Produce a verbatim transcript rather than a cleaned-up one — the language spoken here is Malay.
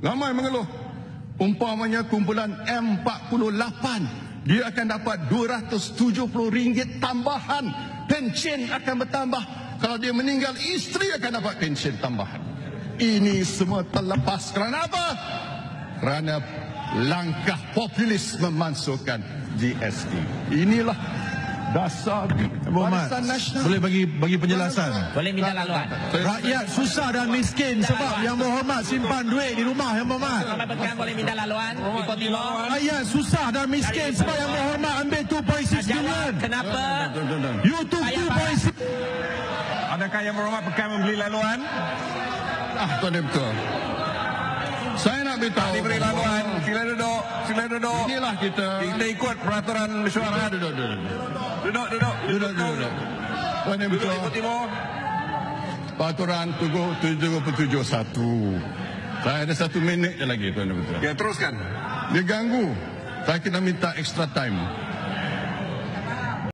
Ramai mengeluh. Umpamanya kumpulan M empat puluh lapan, dia akan dapat dua ratus tujuh puluh ringgit tambahan. Pension akan bertambah. Kalau dia meninggal, isteri akan dapat pension tambahan. Ini semua terlepas kerana apa? Kerana langkah populis memasukkan G S T. Inilah dasar Barisan Nasional. Boleh bagi bagi penjelasan? Boleh minta laluan. Rakyat susah dan miskin sebab yang berhormat simpan duit di rumah yang berhormat. Ramai pekan boleh minta laluan. Ipoh Timur. Rakyat susah dan miskin sebab yang berhormat ambil dua perpuluhan enam bilion. Kenapa? YouTube dua perpuluhan enam. Adakah yang berhormat pekan membeli laluan? Ah, tuan betul. Saya nak beritahu. Diberi laluan. Sila duduk. Sila duduk. Inilah kita. Kita ikut peraturan mesyuarat. Duduk, duduk. Duduk, duduk. Duduk, duduk. Tuan yang betul. Ipoh Timur. Peraturan tujuh puluh tujuh satu. Saya ada satu minit je lagi, tuan yang betul. Ya, teruskan. Dia ganggu. Saya kena minta extra time.